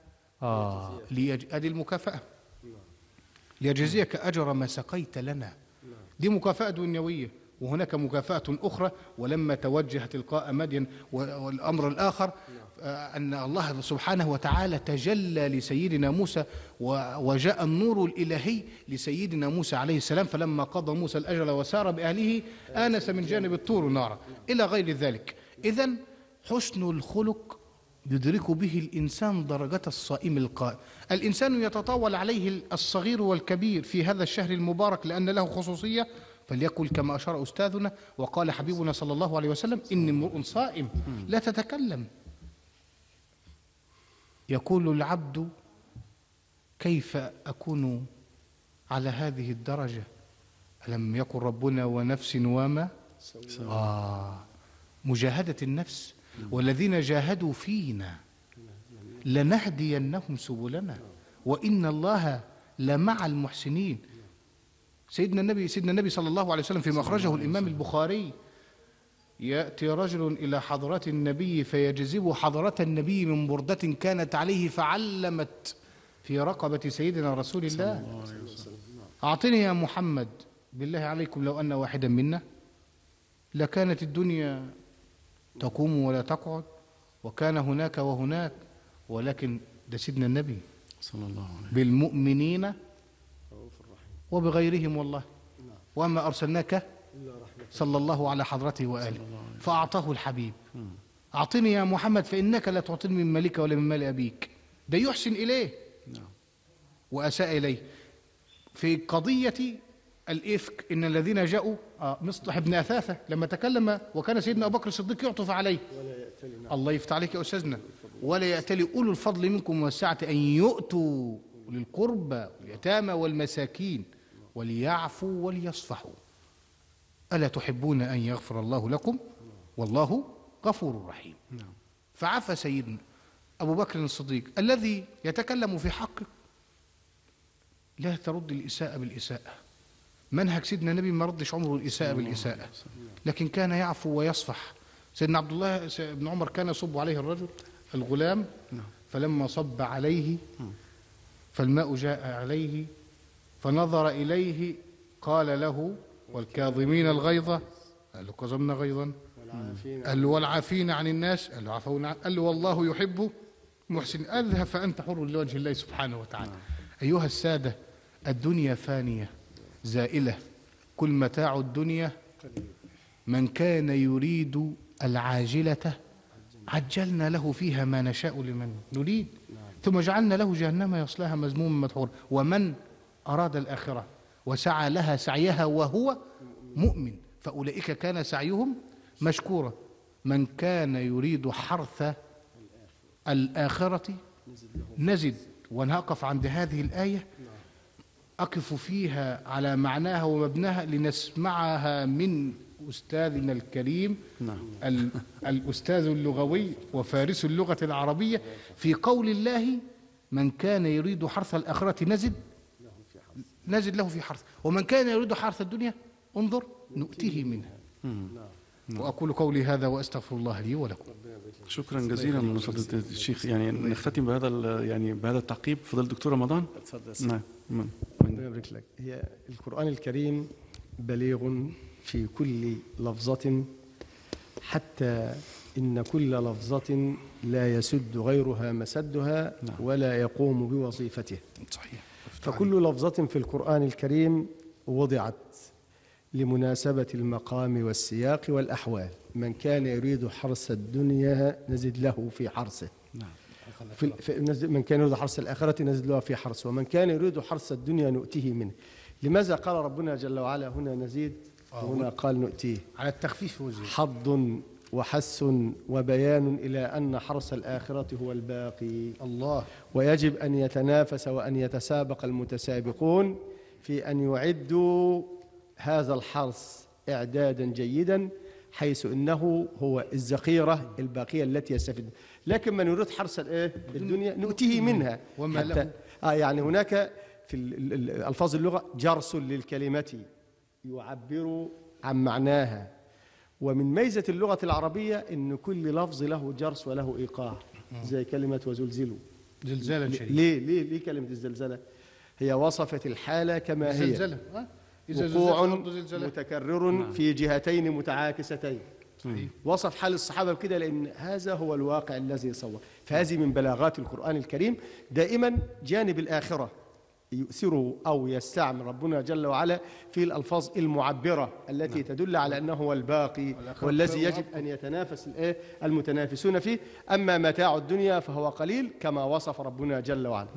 أدي المكافأة، ليجزيك أجر ما سقيت لنا. دي مكافأة دنيوية. وهناك مكافأة أخرى: ولما توجه تلقاء مدين. والأمر الآخر أن الله سبحانه وتعالى تجلى لسيدنا موسى، وجاء النور الإلهي لسيدنا موسى عليه السلام، فلما قضى موسى الأجل وسار بأهله آنس من جانب الطور نارا، إلى غير ذلك. إذن حسن الخلق يدرك به الإنسان درجة الصائم القائم. الإنسان يتطاول عليه الصغير والكبير في هذا الشهر المبارك لأن له خصوصية، فليقل كما أشار أستاذنا وقال حبيبنا صلى الله عليه وسلم: إني امرؤ صائم. لا تتكلم. يقول العبد: كيف أكون على هذه الدرجة؟ ألم يقل ربنا: ونفس وما مجاهدة النفس، والذين جاهدوا فينا لنهدينهم سبلنا وإن الله لمع المحسنين. سيدنا النبي صلى الله عليه وسلم فيما أخرجه الإمام البخاري: يأتي رجل إلى حضرة النبي فيجذب حضرة النبي من بردة كانت عليه فعلمت في رقبة سيدنا رسول الله: أعطني يا محمد، بالله عليكم لو أن واحدا منا لكانت الدنيا تقوم ولا تقعد، وكان هناك وهناك، ولكن ده سيدنا النبي صلى الله عليه وسلم بالمؤمنين وبغيرهم والله، وما أرسلناك صلى الله على حضرته وآله، فأعطاه الحبيب: أعطني يا محمد فإنك لا تعطيني من مالك ولا من مال أبيك. ده يحسن إليه وأساء إليه. في قضية الإفك إن الذين جاءوا مصطح بن أثاثة لما تكلم وكان سيدنا أبو بكر الصديق يعطف عليه: الله يفتح عليك يا أستاذنا، ولا يأتلي أولو الفضل منكم والسعة أن يؤتوا للقربى واليتامى والمساكين وليعفوا وليصفحوا، ألا تحبون أن يغفر الله لكم والله غفور رحيم. فعفى سيدنا أبو بكر الصديق الذي يتكلم في حقك. لا ترد الإساءة بالإساءة. منهج سيدنا النبي ما ردش عمره الإساءة بالإساءة، لكن كان يعفو ويصفح. سيدنا عبد الله بن عمر كان يصب عليه الرجل الغلام، فلما صب عليه فالماء جاء عليه فنظر إليه قال له: والكاظمين الغيظ، قال له: كظمنا غيظا، قال له: والعافين عن الناس، قال له: عفونا، قال له: والله يحب محسن. اذهب فأنت حر لوجه الله سبحانه وتعالى. أيها السادة، الدنيا فانية زائلة، كل متاع الدنيا. من كان يريد العاجلة عجلنا له فيها ما نشاء لمن نريد ثم جعلنا له جهنم يصلاها مذموما مدحورا. ومن أراد الآخرة وسعى لها سعيها وهو مؤمن فأولئك كان سعيهم مشكورا. من كان يريد حرث الآخرة نزد. وأنا أقف عند هذه الآية، أقف فيها على معناها ومبناها لنسمعها من أستاذنا الكريم الأستاذ اللغوي وفارس اللغة العربية في قول الله: من كان يريد حرث الآخرة نزد له في حرث، ومن كان يريد حرث الدنيا انظر نؤتيه منها. وأقول قولي هذا وأستغفر الله لي ولكم. شكرا جزيلا من فضيلة الشيخ. يعني نختتم بهذا التعقيب. فضيلة الدكتور رمضان. نعم. ربنا يبارك لك. هي القرآن الكريم بليغ في كل لفظة، حتى إن كل لفظة لا يسد غيرها مسدها ولا يقوم بوظيفته. صحيح. فكل لفظة في القرآن الكريم وضعت لمناسبة المقام والسياق والأحوال. من كان يريد حرث الدنيا نزد له في حرثه، من كان يريد حرث الآخرة نزد له في حرثه، ومن كان يريد حرث الدنيا نؤتيه منه. لماذا قال ربنا جل وعلا هنا نزيد وهنا قال نؤتيه؟ على التخفيف والزيادة. حض وحث وبيان إلى أن حرث الآخرة هو الباقي. الله. ويجب أن يتنافس وأن يتسابق المتسابقون في أن يعدوا هذا الحرث إعدادا جيدا، حيث إنه هو الذخيرة الباقية التي يستفيد. لكن من يريد حرث الدنيا نؤتيه منها. وما له يعني هناك في ألفاظ اللغة جرس للكلمة يعبر عن معناها. ومن ميزة اللغة العربية إن كل لفظ له جرس وله إيقاع، زي كلمة وزلزلوا. زلزالا شديدا. ليه كلمة الزلزلة؟ هي وصفت الحالة كما هي. زلزلة. وقوع متكرر في جهتين متعاكستين. صحيح. وصف حال الصحابة بكده لأن هذا هو الواقع الذي صور. فهذه من بلاغات القرآن الكريم. دائما جانب الآخرة يؤثره أو يستعمل ربنا جل وعلا في الألفاظ المعبرة التي تدل على أنه هو الباقي والذي يجب أن يتنافس المتنافسون فيه. أما متاع الدنيا فهو قليل كما وصف ربنا جل وعلا.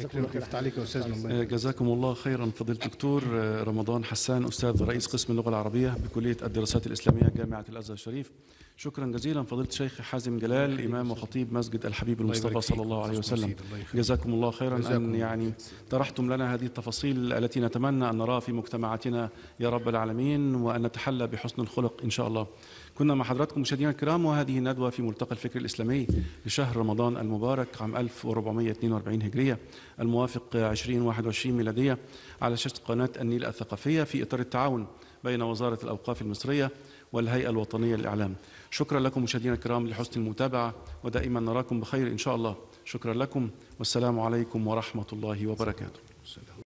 جزاكم الله خيرا فضيلة الدكتور رمضان حسان، أستاذ رئيس قسم اللغة العربية بكلية الدراسات الإسلامية جامعة الأزهر الشريف. شكرا جزيلا فضيلة الشيخ حازم جلال، إمام وخطيب مسجد الحبيب المصطفى صلى الله عليه وسلم. جزاكم الله خيرا أن يعني طرحتم لنا هذه التفاصيل التي نتمنى أن نراها في مجتمعاتنا يا رب العالمين، وأن نتحلى بحسن الخلق إن شاء الله. كنا مع حضراتكم مشاهدينا الكرام، وهذه ندوة في ملتقى الفكر الإسلامي لشهر رمضان المبارك عام 1442 هجرية الموافق 2021 ميلادية على شاشة قناة النيل الثقافية في إطار التعاون بين وزارة الأوقاف المصرية والهيئة الوطنية للإعلام. شكرا لكم مشاهدينا الكرام لحسن المتابعة، ودائما نراكم بخير إن شاء الله. شكرا لكم والسلام عليكم ورحمة الله وبركاته.